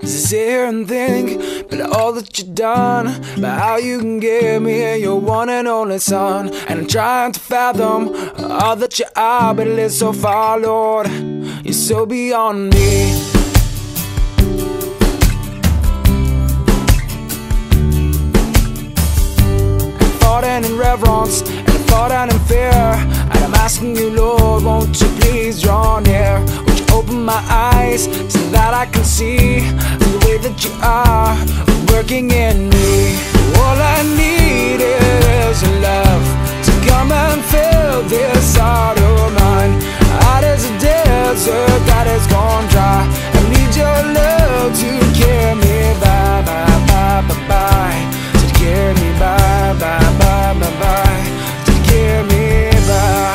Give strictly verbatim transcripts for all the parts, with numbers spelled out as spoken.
Just sit here and think about all that you've done, about how you can give me your one and only son. And I'm trying to fathom all that you are, but it is so far, Lord, you're so beyond me. I fall down in reverence and I fall down in fear, and I'm asking you, Lord, won't you please draw near? Would you open my eyes so that I can see the way that you are working in me? All I need is your love to come and fill this heart of mine. Heart is a desert that has gone dry. I need your love to carry me by, by, by, by, by. To carry me by, by, by, by, by. To carry me by.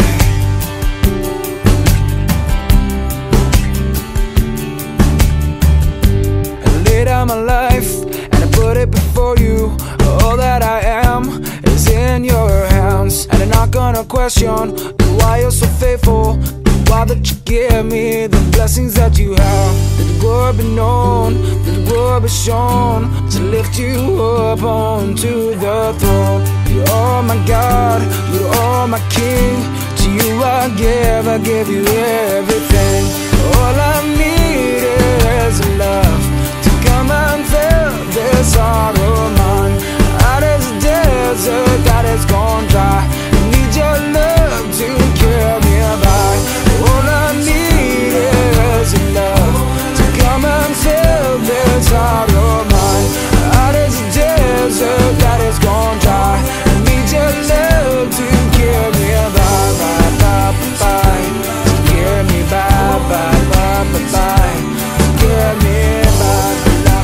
My life and I put it before you. All that I am is in your hands, and I'm not gonna question why you're so faithful, why that you give me the blessings that you have. That the glory be known, that the glory be shown, to lift you up onto the throne. You are my God, you are my King. To you I give, I give you everything. All I need is love. Come and fill this heart of mine. Heart is a desert that has gone dry. I need your love to carry me by. All I need is your love to come and fill this heart of mine. Heart is a desert that has gone dry. I need your love to carry me by, by, by, by. To carry me by, by, by, by, by. To carry me by.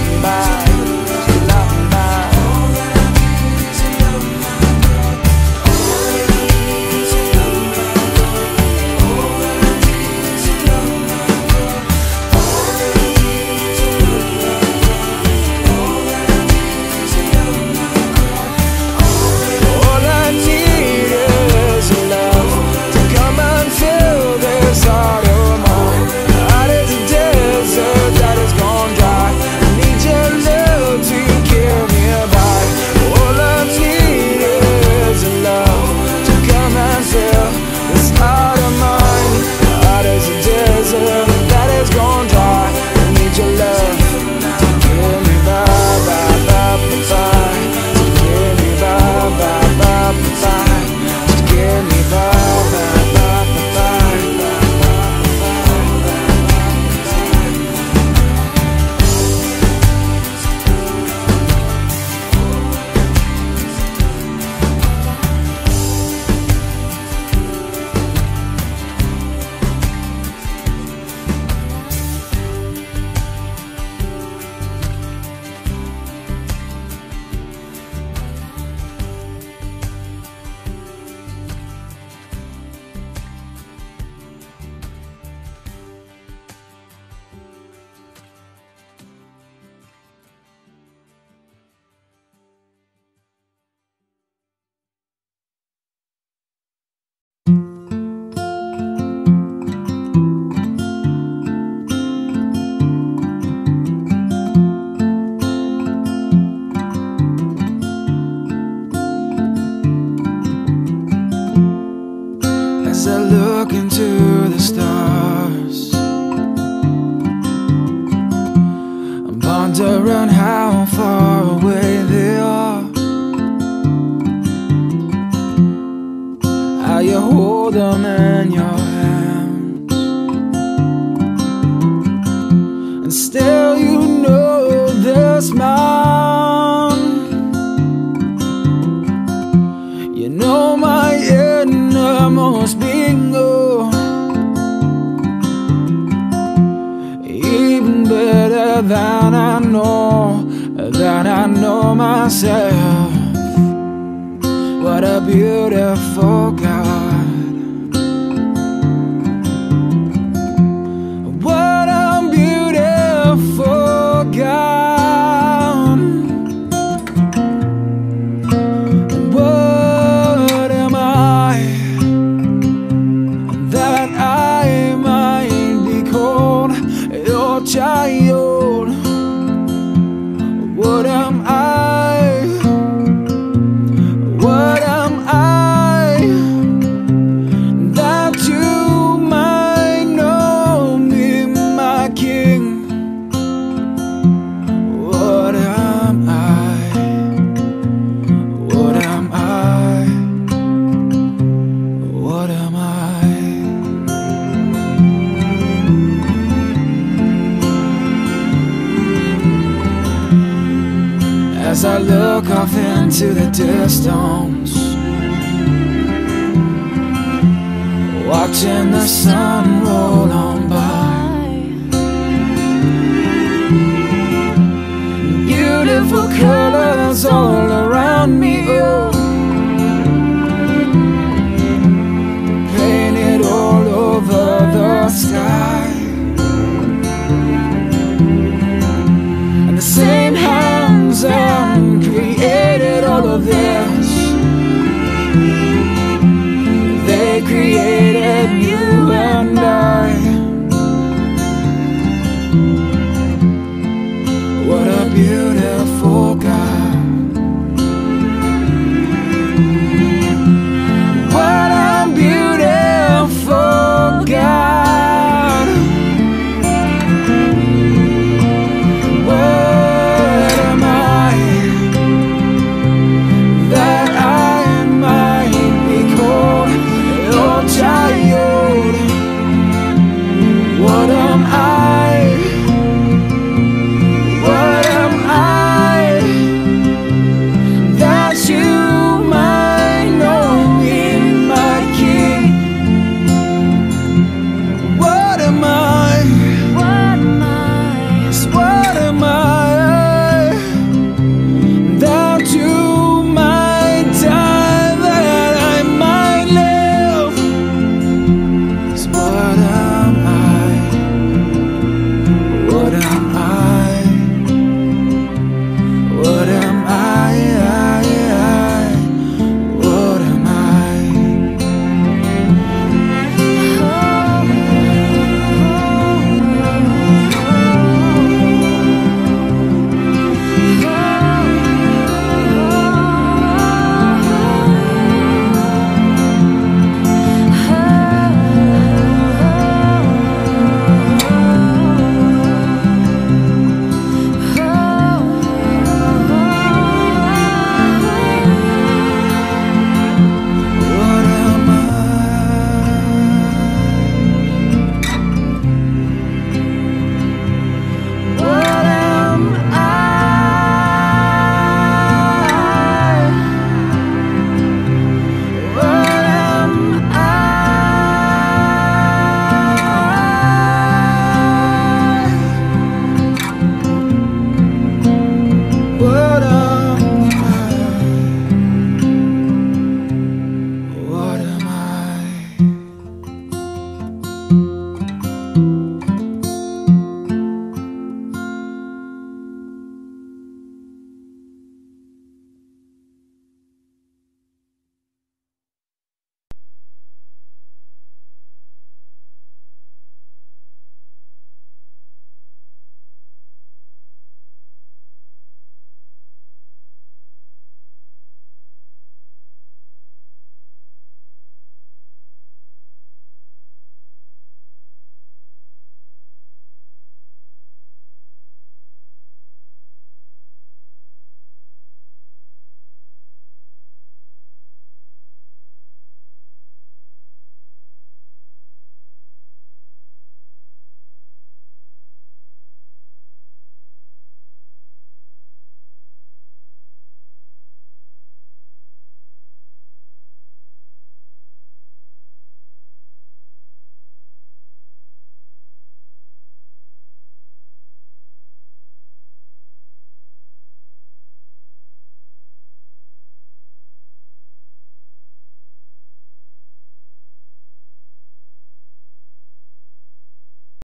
As I look into the stars, I'm pondering how far away they are, how you hold them in your hands, and still you know this man. You know my innermost being, oh, even better than I know, than I know myself. What a beautiful God. What a beautiful God. What am I that I might be called your child? as I look off into the distance, watching the sun roll on.